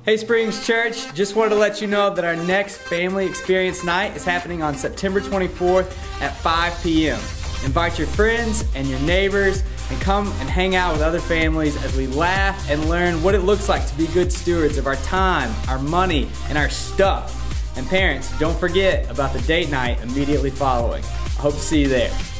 Hey Springs Church, just wanted to let you know that our next family experience night is happening on September 24th at 5 p.m. Invite your friends and your neighbors and come and hang out with other families as we laugh and learn what it looks like to be good stewards of our time, our money, and our stuff. And parents, don't forget about the date night immediately following. I hope to see you there.